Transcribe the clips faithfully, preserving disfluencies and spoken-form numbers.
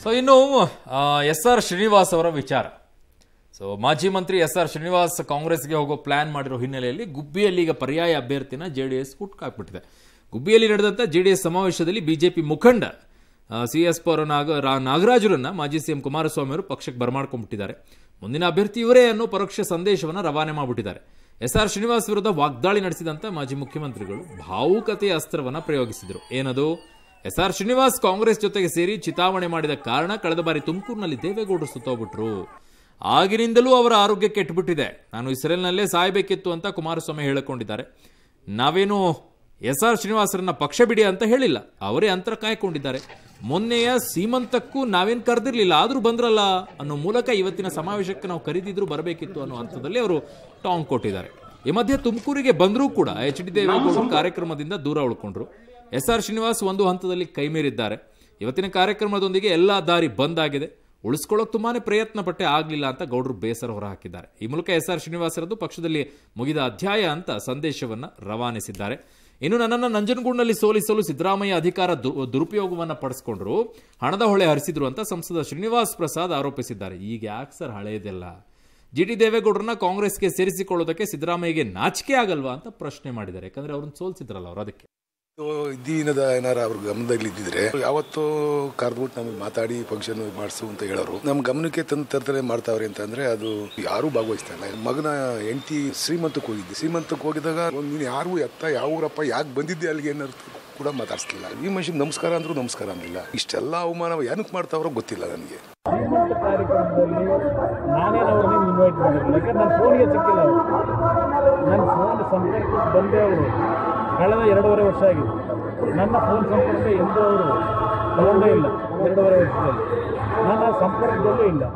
So ಇನ್ನು S R Srinivas ಅವರ ವಿಚಾರ. ಸೊ ಮಾಜಿ ಮಂತ್ರಿ ಎಸ್ ಆರ್ ಶ್ರೀನಿವಾಸ್ ಕಾಂಗ್ರೆಸ್ಗೆ ಹೋಗೋ ಪ್ಲಾನ್ ಮಾಡಿರೋ ಹಿನ್ನೆಲೆಯಲ್ಲಿ ಗುಬ್ಬಿಯಲ್ಲಿ ಈಗ ಪರ್ಯಾಯ ಅಭ್ಯರ್ಥಿನ ಜೆಡಿಎಸ್ ಹುಟ್ಟಾಕ್ಬಿಟ್ಟಿದೆ. ಗುಬ್ಬಿಯಲ್ಲಿ ನಡೆದಂತ ಜೆಡಿಎಸ್ ಸಮಾವೇಶದಲ್ಲಿ ಬಿಜೆಪಿ ಮುಖಂಡ ಸಿ ಎಸ್ ಪೌರ ನಾಗರಾಜರನ್ನ ಮಾಜಿ ಸಿಎಂ ಕುಮಾರಸ್ವಾಮಿ ಅವರು ಪಕ್ಷಕ್ಕೆ ಬರಮಾಡ್ಕೊಂಡ್ಬಿಟ್ಟಿದ್ದಾರೆ. ಮುಂದಿನ ಅಭ್ಯರ್ಥಿ ಇವರೇ ಅನ್ನೋ ಪರೋಕ್ಷ ಸಂದೇಶವನ್ನು ರವಾನೆ ಮಾಡಿಬಿಟ್ಟಿದ್ದಾರೆ. ಎಸ್ ಆರ್ ಶ್ರೀನಿವಾಸ್ ವಿರುದ್ಧ ವಾಗ್ದಾಳಿ ನಡೆಸಿದಂತ ಮಾಜಿ ಮುಖ್ಯಮಂತ್ರಿಗಳು ಭಾವುಕತೆಯ ಅಸ್ತ್ರವನ್ನ ಪ್ರಯೋಗಿಸಿದರು. ಏನದು? ಎಸ್ ಆರ್ ಶ್ರೀನಿವಾಸ್ ಕಾಂಗ್ರೆಸ್ ಜೊತೆಗೆ ಸೇರಿ ಚಿತಾವಣೆ ಮಾಡಿದ ಕಾರಣ ಕಳೆದ ಬಾರಿ ತುಮಕೂರಿನಲ್ಲಿ ದೇವೇಗೌಡರು ಸುತ್ತೋಗ್ಬಿಟ್ರು. ಆಗಿನಿಂದಲೂ ಅವರ ಆರೋಗ್ಯ ಕೆಟ್ಟುಬಿಟ್ಟಿದೆ. ನಾನು ಇಸ್ರೇಲ್ನಲ್ಲೇ ಸಾಯಬೇಕಿತ್ತು ಅಂತ ಕುಮಾರಸ್ವಾಮಿ ಹೇಳಿಕೊಂಡಿದ್ದಾರೆ. ನಾವೇನು ಎಸ್ ಆರ್ ಶ್ರೀನಿವಾಸರನ್ನ ಪಕ್ಷ ಬಿಡಿ ಅಂತ ಹೇಳಿಲ್ಲ, ಅವರೇ ಅಂತರ ಕಾಯ್ಕೊಂಡಿದ್ದಾರೆ. ಮೊನ್ನೆಯ ಸೀಮಂತಕ್ಕೂ ನಾವೇನು ಕರೆದಿರ್ಲಿಲ್ಲ, ಆದ್ರೂ ಬಂದ್ರಲ್ಲ ಅನ್ನೋ ಮೂಲಕ ಇವತ್ತಿನ ಸಮಾವೇಶಕ್ಕೆ ನಾವು ಕರೀದಿದ್ರು ಬರಬೇಕಿತ್ತು ಅನ್ನೋ ಅರ್ಥದಲ್ಲಿ ಅವರು ಟಾಂಗ್ ಕೊಟ್ಟಿದ್ದಾರೆ. ಈ ಮಧ್ಯೆ ತುಮಕೂರಿಗೆ ಬಂದರೂ ಕೂಡ ಎಚ್ ಡಿ ದೇವೇಗೌಡರು ಕಾರ್ಯಕ್ರಮದಿಂದ ದೂರ ಉಳ್ಕೊಂಡ್ರು. ಎಸ್ ಆರ್ ಶ್ರೀನಿವಾಸ್ ಒಂದು ಹಂತದಲ್ಲಿ ಕೈಮೀರಿದ್ದಾರೆ. ಇವತ್ತಿನ ಕಾರ್ಯಕ್ರಮದೊಂದಿಗೆ ಎಲ್ಲಾ ದಾರಿ ಬಂದ್ ಆಗಿದೆ. ಉಳಿಸ್ಕೊಳ್ಳೋಕೆ ತುಂಬಾನೇ ಪ್ರಯತ್ನ ಪಟ್ಟೆ ಆಗ್ಲಿಲ್ಲ ಅಂತ ಗೌಡರು ಬೇಸರ ಹೊರ ಹಾಕಿದ್ದಾರೆ. ಈ ಮೂಲಕ ಎಸ್ ಆರ್ ಶ್ರೀನಿವಾಸರದ್ದು ಪಕ್ಷದಲ್ಲಿ ಮುಗಿದ ಅಧ್ಯಾಯ ಅಂತ ಸಂದೇಶವನ್ನ ರವಾನಿಸಿದ್ದಾರೆ. ಇನ್ನು ನನ್ನನ್ನು ನಂಜನಗೂಡಿನಲ್ಲಿ ಸೋಲಿಸಲು ಸಿದ್ದರಾಮಯ್ಯ ಅಧಿಕಾರ ದುರುಪಯೋಗವನ್ನ ಪಡಿಸಿಕೊಂಡ್ರು, ಹಣದ ಹೊಳೆ ಹರಿಸಿದ್ರು ಅಂತ ಸಂಸದ ಶ್ರೀನಿವಾಸ್ ಪ್ರಸಾದ್ ಆರೋಪಿಸಿದ್ದಾರೆ. ಈಗ ಯಾಕೆ ಸರ್ ಹಳೆಯದೆಲ್ಲ? ಜಿ ಟಿ ದೇವೇಗೌಡರನ್ನ ಕಾಂಗ್ರೆಸ್ಗೆ ಸೇರಿಸಿಕೊಳ್ಳೋದಕ್ಕೆ ಸಿದ್ದರಾಮಯ್ಯಗೆ ನಾಚಿಕೆ ಆಗಲ್ವಾ ಅಂತ ಪ್ರಶ್ನೆ ಮಾಡಿದ್ದಾರೆ. ಯಾಕಂದ್ರೆ ಅವ್ರನ್ನ ಸೋಲ್ಸಿದ್ರಲ್ಲ ಅವರು. ಅದಕ್ಕೆ ದಿನದ ಏನಾರ ಅವ್ರ ಗಮನದಲ್ಲಿ ಇದ್ದಿದ್ರೆ ಯಾವತ್ತೂ ಕರೆದ್ಬಿಟ್ಟು ನಮಗೆ ಮಾತಾಡಿ ಫಂಕ್ಷನ್ ಮಾಡಿಸು ಅಂತ ಹೇಳೋರು. ನಮ್ಮ ಗಮನಕ್ಕೆ ತಂದು ತರ್ತಾರೆ ಮಾಡ್ತಾವ್ರೆ ಅಂತ ಅಂದ್ರೆ ಅದು ಯಾರೂ ಭಾಗವಹಿಸ್ತಾ ಇಲ್ಲ. ಮಗನ ಹೆಂಡತಿ ಶ್ರೀಮಂತಕ್ಕೆ ಹೋಗಿದ್ದೆ. ಶ್ರೀಮಂತಕ್ಕೆ ಹೋಗಿದಾಗ ನೀನು ಯಾರು ಎತ್ತ ಯಾವ ಊರಪ್ಪ ಯಾಕೆ ಬಂದಿದ್ದೆ ಅಲ್ಲಿಗೆ ಏನಾರು ಕೂಡ ಮಾತಾಡ್ಸ್ಲಿಲ್ಲ. ಈ ಮನುಷ್ಯನ್ ನಮಸ್ಕಾರ ಅಂದ್ರು ನಮಸ್ಕಾರ ಅಂದಿಲ್ಲ. ಇಷ್ಟೆಲ್ಲ ಅವಮಾನ ಏನಕ್ಕೆ ಮಾಡ್ತಾವ್ರೋ ಗೊತ್ತಿಲ್ಲ ನನಗೆ. ಕಳೆದ ಎರಡೂವರೆ ವರ್ಷ ಆಗಿದೆ. ನನ್ನ ಫೋನ್ ಸಂಪರ್ಕ ಎಂದೂ ಅವರು ತಗೊಂಡೇ ಇಲ್ಲ. ಎರಡೂವರೆ ವರ್ಷದಲ್ಲಿ ನನ್ನ ಸಂಪರ್ಕದಲ್ಲೂ ಇಲ್ಲ.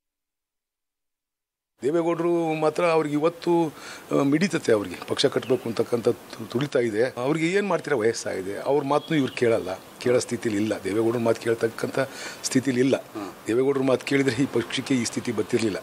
ದೇವೇಗೌಡರು ಮಾತ್ರ ಅವ್ರಿಗೆ ಇವತ್ತು ಮಿಡಿತತೆ. ಅವ್ರಿಗೆ ಪಕ್ಷ ಕಟ್ಟಬೇಕು ಅಂತಕ್ಕಂಥ ತುಳಿತಾ ಇದೆ. ಅವ್ರಿಗೆ ಏನು ಮಾಡ್ತೀರಾ, ವಯಸ್ಸಾಗಿದೆ. ಅವ್ರ ಮಾತನ್ನು ಇವ್ರು ಕೇಳಲ್ಲ, ಕೇಳೋ ಸ್ಥಿತಿಲಿ ಇಲ್ಲ. ದೇವೇಗೌಡರ ಮಾತು ಕೇಳ್ತಕ್ಕಂಥ ಸ್ಥಿತಿಲಿ ಇಲ್ಲ. ದೇವೇಗೌಡರ ಮಾತು ಕೇಳಿದರೆ ಈ ಪಕ್ಷಕ್ಕೆ ಈ ಸ್ಥಿತಿ ಬರ್ತಿರ್ಲಿಲ್ಲ.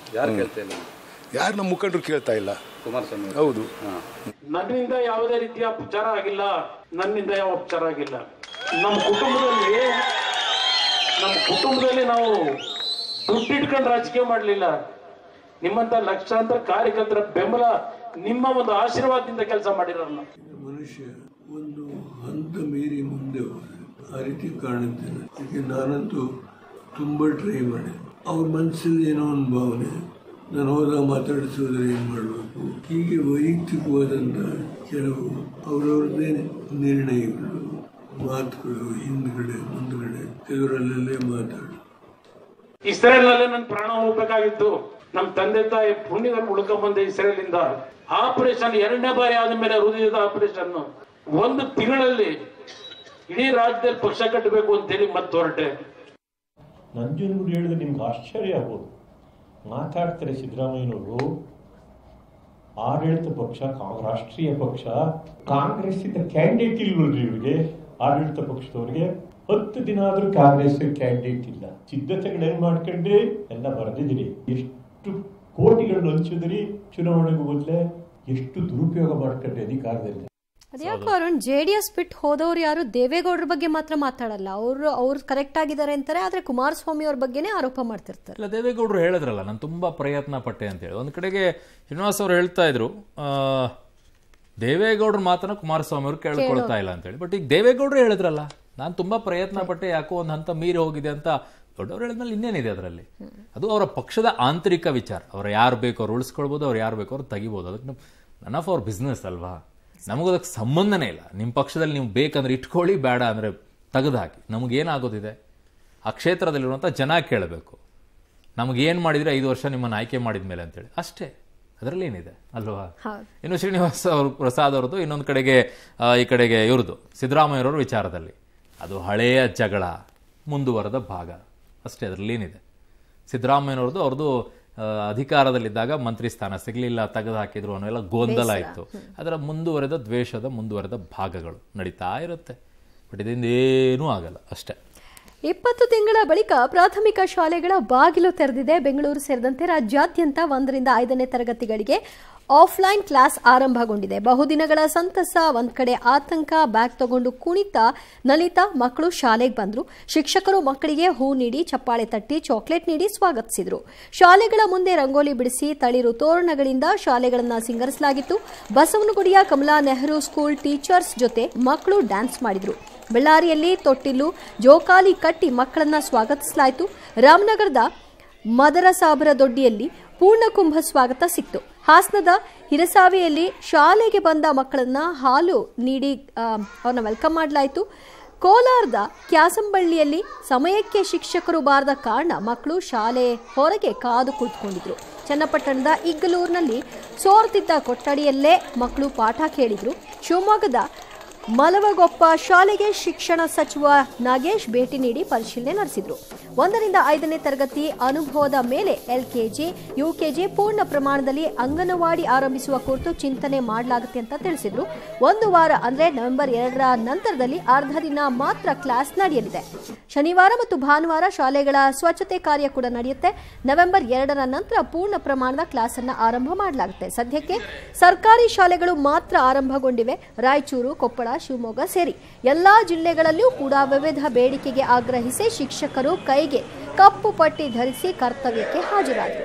ಯಾರು ನಮ್ಮ ಮುಖಂಡರು ಕೇಳ್ತಾ ಇಲ್ಲ. ಕುಮಾರಸ್ವಾಮಿ ಹೌದು. ನನ್ನಿಂದ ಯಾವುದೇ ರೀತಿಯ ಉಪಚಾರ ಆಗಿಲ್ಲ, ನನ್ನಿಂದ ಯಾವ ಉಪಚಾರ ಆಗಿಲ್ಲ. ನಮ್ಮ ಕುಟುಂಬದಲ್ಲಿ ನಮ್ಮ ಕುಟುಂಬದಲ್ಲಿ ನಾವು ದುಡ್ಡಿಟ್ಕೊಂಡು ರಾಜಕೀಯ ಮಾಡಲಿಲ್ಲ. ನಿಮ್ಮಂತ ಲಕ್ಷಾಂತರ ಕಾರ್ಯಕರ್ತರ ಬೆಂಬಲ, ನಿಮ್ಮ ಒಂದು ಆಶೀರ್ವಾದದಿಂದ ಕೆಲಸ ಮಾಡಿರಲ್ಲ. ಮನುಷ್ಯ ಒಂದು ಹಂತ ಮೀರಿ ಮುಂದೆ ಆ ರೀತಿ ಕಾಣುತ್ತೇನೆ. ಈಗ ನಾನಂತೂ ತುಂಬ ಟ್ರೈ ಮಾಡಿ ಅವ್ರ ಮನಸ್ಸಲ್ಲಿ ಏನೋ ಒಂದು ಭಾವನೆ, ನಾನು ಹೋದಾಗ ಮಾತಾಡಿಸೋದ್ರೆ ಏನು ಮಾಡಬೇಕು, ಹೀಗೆ ವೈಯಕ್ತಿಕವಾದಂಥ ಕೆಲವು ಅವರವ್ರದ್ದೇ ನಿರ್ಣಯಗಳು, ಮಾತುಗಳು, ಹಿಂದ್ಗಡೆ ಮುಂದ್ಗಡೆ ಕೆಲವರಲ್ಲೇ ಮಾತಾಡು. ಇಸ್ರೇಲ್ನಲ್ಲೇ ನನ್ನ ಪ್ರಾಣ ಹೋಗ್ಬೇಕಾಗಿತ್ತು. ನಮ್ಮ ತಂದೆ ತಾಯಿ ಪುಣ್ಯದಲ್ಲಿ ಉಳ್ಕೊಂಡ್ಬಂದೆ ಇಸ್ರೇಲಿಂದ. ಆಪರೇಷನ್ ಎರಡನೇ ಬಾರಿ ಆದ ಮೇಲೆ ಹೃದಯದ ಆಪರೇಷನ್ ಒಂದು ತಿಂಗಳಲ್ಲಿ ಇಡೀ ರಾಜ್ಯದಲ್ಲಿ ಪಕ್ಷ ಕಟ್ಟಬೇಕು ಅಂತೇಳಿ ಮತ್ತೆ ಹೊರಟೆ. ನಂಜನಗೂಡು ಹೇಳಿದ್ರೆ ನಿಮ್ಗೆ ಆಶ್ಚರ್ಯ ಆಗ್ಬೋದು. ಮಾತಾಡ್ತಾರೆ ಸಿದ್ದರಾಮಯ್ಯನವರು. ಆಡಳಿತ ಪಕ್ಷ ರಾಷ್ಟ್ರೀಯ ಪಕ್ಷ, ಕಾಂಗ್ರೆಸ್ ಇಂದ ಕ್ಯಾಂಡಿಡೇಟ್ ಇಲ್ವಲ್ರಿ ಇವ್ರಿಗೆ. ಆಡಳಿತ ಪಕ್ಷದವ್ರಿಗೆ ಹತ್ತು ದಿನ ಆದ್ರೂ ಕಾಂಗ್ರೆಸ್ ಕ್ಯಾಂಡಿಡೇಟ್ ಇಲ್ಲ. ಸಿದ್ಧತೆಗಳೇನ್ ಮಾಡ್ಕೊಂಡ್ರಿ ಎಲ್ಲ ಬರೆದಿದ್ದೀರಿ. ಎಷ್ಟು ಕೋಟಿಗಳನ್ನು ಹಂಚಿದ್ರಿ ಚುನಾವಣೆಗೂ ಮೊದಲೇ. ಎಷ್ಟು ದುರುಪಯೋಗ ಮಾಡ್ಕೊಂಡ್ರಿ ಅಧಿಕಾರದಲ್ಲಿ. ಅದ್ಯಾಕೋ ಅರುಣ್, ಜೆಡಿಎಸ್ ಬಿಟ್ಟು ಹೋದವ್ರು ಯಾರು ದೇವೇಗೌಡರ ಬಗ್ಗೆ ಮಾತ್ರ ಮಾತಾಡಲ್ಲ. ಅವರು ಅವ್ರು ಕರೆಕ್ಟ್ ಆಗಿದ್ದಾರೆ ಅಂತಾರೆ, ಆದ್ರೆ ಕುಮಾರಸ್ವಾಮಿ ಅವ್ರ ಬಗ್ಗೆನೇ ಆರೋಪ ಮಾಡ್ತಿರ್ತಾರೆ. ಇಲ್ಲ, ದೇವೇಗೌಡರು ಹೇಳಿದ್ರಲ್ಲ ನಾನು ತುಂಬಾ ಪ್ರಯತ್ನ ಪಟ್ಟೆ ಅಂತ ಹೇಳಿ. ಒಂದ್ ಕಡೆಗೆ ಶ್ರೀನಿವಾಸ್ ಅವರು ಹೇಳ್ತಾ ಇದ್ರು ದೇವೇಗೌಡರ ಮಾತನ್ನ ಕುಮಾರಸ್ವಾಮಿ ಅವರು ಕೇಳ್ಕೊಳ್ತಾ ಇಲ್ಲ ಅಂತ ಹೇಳಿ. ಬಟ್ ಈಗ ದೇವೇಗೌಡರು ಹೇಳಿದ್ರಲ್ಲ ನಾನು ತುಂಬಾ ಪ್ರಯತ್ನ ಪಟ್ಟೆ, ಯಾಕೋ ಒಂದ್ ಹಂತ ಮೀರಿ ಹೋಗಿದೆ ಅಂತ. ದೊಡ್ಡವ್ರು ಹೇಳಿದ್ಮೇಲೆ ಇನ್ನೇನಿದೆ ಅದರಲ್ಲಿ? ಅದು ಅವರ ಪಕ್ಷದ ಆಂತರಿಕ ವಿಚಾರ. ಅವ್ರು ಯಾರು ಬೇಕು ಅವ್ರು ಉಳಿಸ್ಕೊಳ್ಬೋದು, ಅವ್ರು ಯಾರು ಬೇಕು ಅವ್ರು ತೆಗಿಬೋದು. ಅದಕ್ಕೆ ನನ್ ಆಫ್ ಅವ್ರ ಬಿಸ್ನೆಸ್ ಅಲ್ವಾ, ನಮಗದಕ್ಕೆ ಸಂಬಂಧನೇ ಇಲ್ಲ. ನಿಮ್ಮ ಪಕ್ಷದಲ್ಲಿ ನೀವು ಬೇಕಂದ್ರೆ ಇಟ್ಕೊಳ್ಳಿ, ಬೇಡ ಅಂದರೆ ತೆಗೆದು ಹಾಕಿ. ನಮಗೇನಾಗೋದಿದೆ? ಆ ಕ್ಷೇತ್ರದಲ್ಲಿರುವಂಥ ಜನ ಕೇಳಬೇಕು, ನಮಗೇನು ಮಾಡಿದರೆ ಐದು ವರ್ಷ ನಿಮ್ಮನ್ನು ಆಯ್ಕೆ ಮಾಡಿದ ಮೇಲೆ ಅಂತೇಳಿ, ಅಷ್ಟೇ. ಅದರಲ್ಲಿ ಏನಿದೆ ಅಲ್ವಾ? ಇನ್ನು ಶ್ರೀನಿವಾಸ್ ಅವರು ಪ್ರಸಾದ್ ಅವ್ರದ್ದು, ಇನ್ನೊಂದು ಕಡೆಗೆ ಈ ಕಡೆಗೆ ಇವ್ರದ್ದು ಸಿದ್ದರಾಮಯ್ಯವ್ರ ವಿಚಾರದಲ್ಲಿ ಅದು ಹಳೆಯ ಜಗಳ ಮುಂದುವರೆದ ಭಾಗ ಅಷ್ಟೇ. ಅದರಲ್ಲಿ ಏನಿದೆ? ಸಿದ್ದರಾಮಯ್ಯವ್ರದ್ದು ಅವ್ರದ್ದು ಅಧಿಕಾರದಲ್ಲಿದ್ದಾಗ ಮಂತ್ರಿ ಸ್ಥಾನ ಸಿಗಲಿಲ್ಲ, ತೆಗೆದು ಹಾಕಿದ್ರು ಅನ್ನೋ ಎಲ್ಲ ಗೊಂದಲ ಇತ್ತು. ಅದರ ಮುಂದುವರೆದ ದ್ವೇಷದ ಮುಂದುವರೆದ ಭಾಗಗಳು ನಡೀತಾ ಇರುತ್ತೆ. ಬಟ್ ಇದರಿಂದ ಏನೂ ಆಗಲ್ಲ ಅಷ್ಟೇ. ಇಪ್ಪತ್ತು ತಿಂಗಳ ಬಳಿಕ ಪ್ರಾಥಮಿಕ ಶಾಲೆಗಳ ಬಾಗಿಲು ತೆರೆದಿದೆ. ಬೆಂಗಳೂರು ಸೇರಿದಂತೆ ರಾಜ್ಯಾದ್ಯಂತ ಒಂದರಿಂದ ಐದನೇ ತರಗತಿಗಳಿಗೆ ಆಫ್ಲೈನ್ ಕ್ಲಾಸ್ ಆರಂಭಗೊಂಡಿದೆ. ಬಹುದಿನಗಳ ಸಂತಸ, ಒಂದ್ ಕಡೆ ಆತಂಕ. ಬ್ಯಾಗ್ ತಗೊಂಡು ಕುಣಿತ ನಲಿತ ಮಕ್ಕಳು ಶಾಲೆಗೆ ಬಂದ್ರು. ಶಿಕ್ಷಕರು ಮಕ್ಕಳಿಗೆ ಹೂ ನೀಡಿ, ಚಪ್ಪಾಳೆ ತಟ್ಟಿ, ಚಾಕ್ಲೇಟ್ ನೀಡಿ ಸ್ವಾಗತಿಸಿದ್ರು. ಶಾಲೆಗಳ ಮುಂದೆ ರಂಗೋಲಿ ಬಿಡಿಸಿ, ತಳಿರು ತೋರಣಗಳಿಂದ ಶಾಲೆಗಳನ್ನು ಸಿಂಗರಿಸಲಾಗಿತ್ತು. ಬಸವನಗುಡಿಯ ಕಮಲಾ ನೆಹರು ಸ್ಕೂಲ್ ಟೀಚರ್ಸ್ ಜೊತೆ ಮಕ್ಕಳು ಡ್ಯಾನ್ಸ್ ಮಾಡಿದ್ರು. ಬಳ್ಳಾರಿಯಲ್ಲಿ ತೊಟ್ಟಿಲು, ಜೋಕಾಲಿ ಕಟ್ಟಿ ಮಕ್ಕಳನ್ನ ಸ್ವಾಗತಿಸಲಾಯಿತು. ರಾಮನಗರದ ಮದರಸಾಬರ ದೊಡ್ಡಿಯಲ್ಲಿ ಪೂರ್ಣಕುಂಭ ಸ್ವಾಗತ ಸಿಕ್ತು. ಹಾಸನದ ಹಿರಸಾವೆಯಲ್ಲಿ ಶಾಲೆಗೆ ಬಂದ ಮಕ್ಕಳನ್ನ ಹಾಲು ನೀಡಿ ಅವ್ರನ್ನ ವೆಲ್ಕಮ್ ಮಾಡಲಾಯಿತು. ಕೋಲಾರದ ಕ್ಯಾಸಂಬಳ್ಳಿಯಲ್ಲಿ ಸಮಯಕ್ಕೆ ಶಿಕ್ಷಕರು ಬಾರದ ಕಾರಣ ಮಕ್ಕಳು ಶಾಲೆ ಹೊರಗೆ ಕಾದು ಕುಳಿತುಕೊಂಡಿದ್ರು. ಚನ್ನಪಟ್ಟಣದ ಇಗ್ಗಲೂರಿನಲ್ಲಿ ಸೋರ್ತಿದ್ದ ಕೊಠಡಿಯಲ್ಲೇ ಮಕ್ಕಳು ಪಾಠ ಕೇಳಿದ್ರು. ಶಿವಮೊಗ್ಗದ ಮಲವಗೊಪ್ಪ ಶಾಲೆಗೆ ಶಿಕ್ಷಣ ಸಚಿವ ನಾಗೇಶ್ ಭೇಟಿ ನೀಡಿ ಪರಿಶೀಲನೆ ನಡೆಸಿದ್ರು. ಒಂದರಿಂದ ಐದನೇ ತರಗತಿ ಅನುಭವದ ಮೇಲೆ ಎಲ್ಕೆಜಿ, ಯುಕೆಜಿ ಪೂರ್ಣ ಪ್ರಮಾಣದಲ್ಲಿ ಅಂಗನವಾಡಿ ಆರಂಭಿಸುವ ಕುರಿತು ಚಿಂತನೆ ಮಾಡಲಾಗುತ್ತೆ ಅಂತ ತಿಳಿಸಿದ್ರು. ಒಂದು ವಾರ ಅಂದ್ರೆ ನವೆಂಬರ್ ಎರಡರ ನಂತರದಲ್ಲಿ ಅರ್ಧ ದಿನ ಮಾತ್ರ ಕ್ಲಾಸ್ ನಡೆಯಲಿದೆ. ಶನಿವಾರ ಮತ್ತು ಭಾನುವಾರ ಶಾಲೆಗಳ ಸ್ವಚ್ಛತೆ ಕಾರ್ಯ ಕೂಡ ನಡೆಯುತ್ತೆ. ನವೆಂಬರ್ ಎರಡರ ನಂತರ ಪೂರ್ಣ ಪ್ರಮಾಣದ ಕ್ಲಾಸ್ ಅನ್ನು ಆರಂಭ ಮಾಡಲಾಗುತ್ತೆ. ಸದ್ಯಕ್ಕೆ ಸರ್ಕಾರಿ ಶಾಲೆಗಳು ಮಾತ್ರ ಆರಂಭಗೊಂಡಿವೆ. ರಾಯಚೂರು, ಕೊಪ್ಪಳ, ಶಿವಮೊಗ್ಗ ಸೇರಿ ಎಲ್ಲಾ ಜಿಲ್ಲೆಗಳಲ್ಲೂ ಕೂಡ ವಿವಿಧ ಬೇಡಿಕೆಗೆ ಆಗ್ರಹಿಸಿ ಶಿಕ್ಷಕರು ಕೈಗೆ ಕಪ್ಪು ಪಟ್ಟಿ ಧರಿಸಿ ಕರ್ತವ್ಯಕ್ಕೆ ಹಾಜರಾದರು.